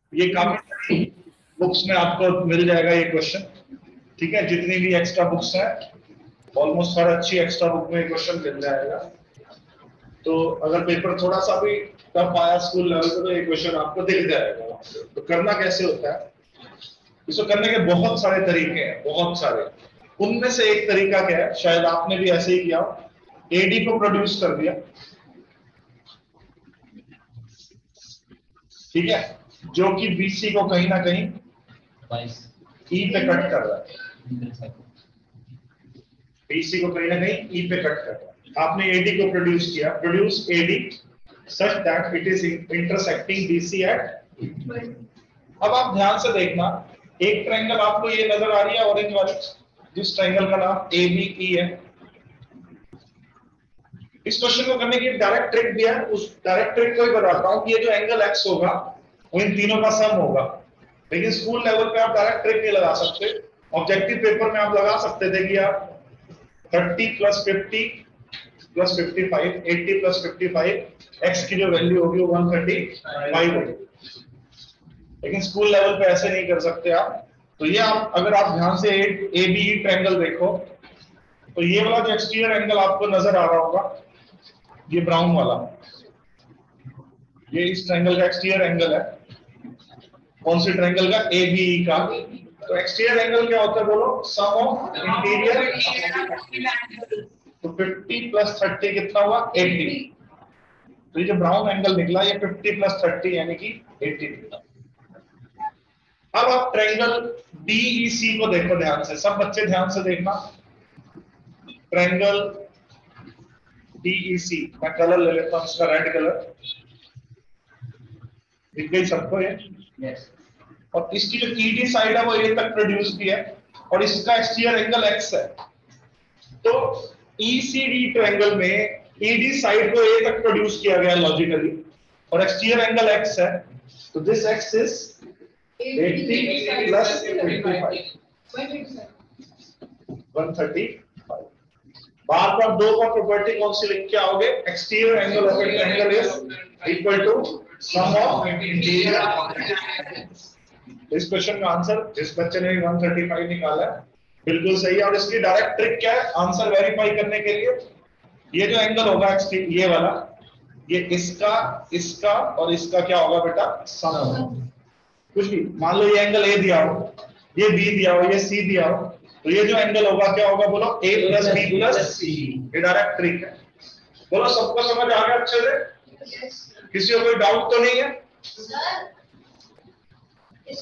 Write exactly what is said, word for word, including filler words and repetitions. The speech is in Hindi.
ये काफी बुक्स में आपको मिल जाएगा ये क्वेश्चन, ठीक है। जितनी भी एक्स्ट्रा बुक्स हैं, ऑलमोस्ट हर अच्छी एक्स्ट्रा बुक में क्वेश्चन मिल जाएगा। तो अगर पेपर थोड़ा सा भी टफ आया स्कूल लेवल पे तो ये क्वेश्चन आपको दिख जाएगा। तो करना कैसे होता है, इसको करने के बहुत सारे तरीके हैं, बहुत सारे। उनमें से एक तरीका क्या है, शायद आपने भी ऐसे ही किया, एडी को प्रोड्यूस कर दिया, ठीक है, जो कि बीसी को कहीं ना कहीं ई पे कट कर रहा है, बीसी को कहीं ना कहीं ई पे कट कर रहा है। आपने एडी को प्रोड्यूस किया, produce AD such that it is intersecting BC at. अब आप ध्यान से देखना, एक ट्रायंगल आपको ये नजर आ रही है ऑरेंज वाली, जिस ट्रायंगल का नाम ए बी ई है। इस क्वेश्चन को करने की डायरेक्ट ट्रिक दिया है, उस डायरेक्ट ट्रिक को ही बताता हूं कि ये जो एंगल एक्स होगा वो इन तीनों का सम होगा। लेकिन स्कूल लेवल पे आप डायरेक्ट ट्रिक नहीं लगा सकते, ऑब्जेक्टिव पेपर में आप लगा सकते थे कि आप thirty plus fifty plus fifty five, eighty plus fifty five, x की जो वैल्यू होगी वो वन थर्टी फाइव होगी। लेकिन स्कूल लेवल पे ऐसे नहीं कर सकते आप। तो ये आप अगर आप ध्यान से ए बी ट्रायंगल देखो, तो ये वाला जो एक्सटीरियर एंगल आपको नजर आ रहा होगा, ये ब्राउन वाला, ये इस ट्रायंगल का एक्सटीरियर एंगल है। कौन सी ट्रायंगल का, ए बी ई का। तो एक्सटीरियर एंगल क्या होता है बोलो, सम ऑफ इंटीरियर। तो फिफ्टी प्लस थर्टी कितना हुआ, एटी। तो ये जो ब्राउन एंगल निकला ये फिफ्टी प्लस थर्टी यानी कि एटी निकला। अब आप ट्रायंगल डीईसी को देखो ध्यान से, सब बच्चे ध्यान से देखना। ट्रायंगल डीईसी, मैं कलर ले लेता हूं इसका, रेड कलर, दिख गई सबको ये? yes. और इसकी जो ईडी साइड है वो ए तक प्रोड्यूस की है और इसका एक्सटीरियर एंगल एक्स है। तो ईसीडी ट्रायंगल में ईडी साइड को ए तक प्रोड्यूस किया गया लॉजिकली और एक्सटीरियर एंगल एक्स है। तो this x is eighty plus fifty five, one thirty five. बार बार दो का प्रॉपर्टी कौन सी लिख के आओगे, exterior angle of a triangle is equal to sum of interior. इस क्वेश्चन का आंसर जिस बच्चे ने वन थर्टी फाइव निकाला है बिल्कुल सही है। और इसकी डायरेक्ट ट्रिक क्या है आंसर वेरीफाई करने के लिए, ये जो एंगल होगा ये वाला, ये इसका इसका और इसका क्या होगा बेटा, सम होगा। कुछ भी मान लो ये एंगल ए दिया हो, ये बी दिया हो, ये सी दिया हो, तो ये जो एंगल होगा क्या होगा बोलो, A plus B plus C. ये डायरेक्ट ट्रिक है। बोलो सबको समझ आ गया अच्छे से? किसी को कोई डाउट तो नहीं है?